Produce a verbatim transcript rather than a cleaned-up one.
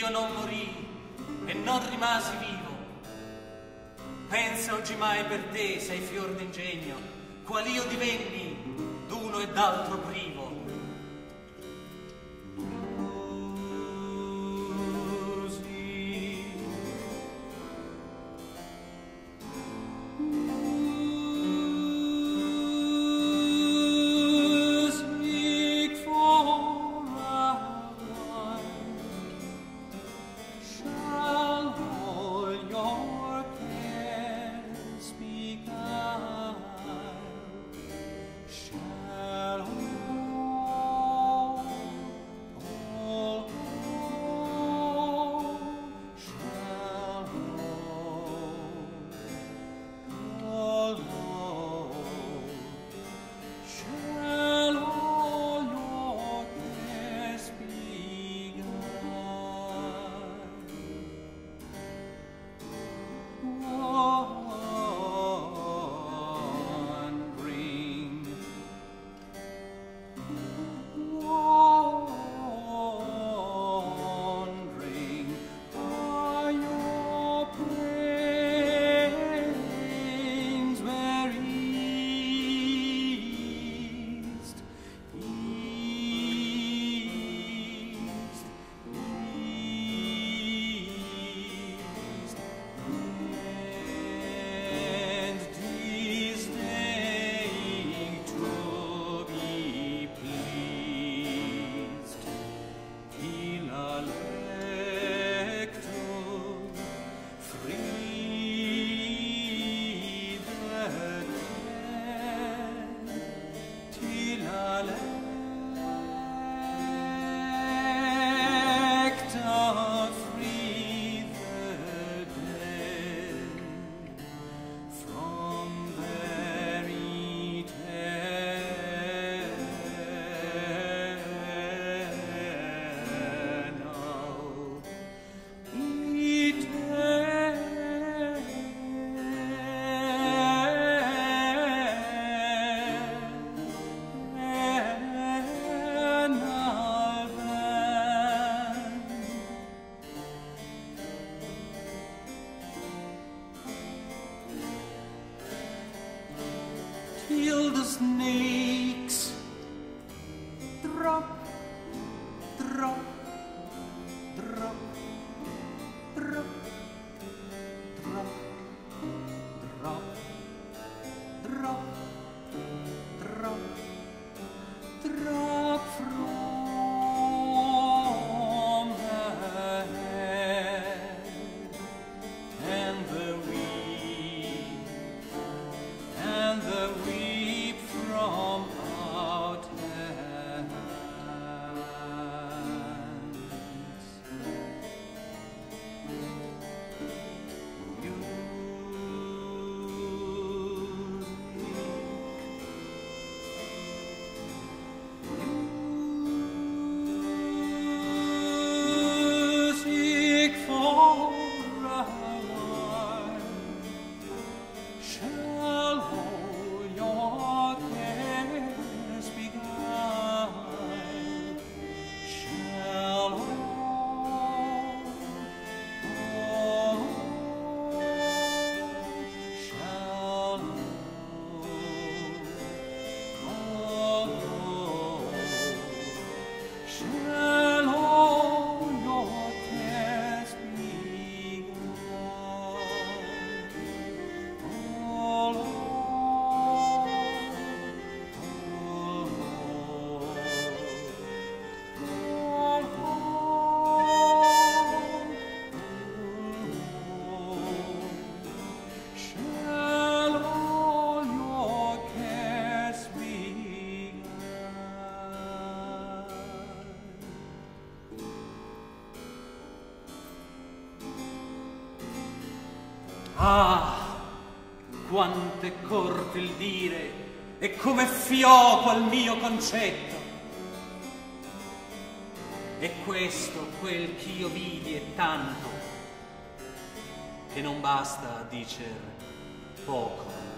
io non morii e non rimasi vivo. Pensa oggimai per te sei fior d'ingegno, qual io divenni d'uno e d'altro privo. Till the snakes drop, drop, drop, drop, drop, drop, drop, drop, drop from the head, and the weep, and the weep from out hands. Music for a while shall all your cares beguile, shall all, all, shall all, all, shall all your cares beguile, all, shall all your cares beguile. Ah, quanto è corto il dire e come fioco al mio concetto. E questo quel ch'io vidi è tanto che non basta a dicer poco.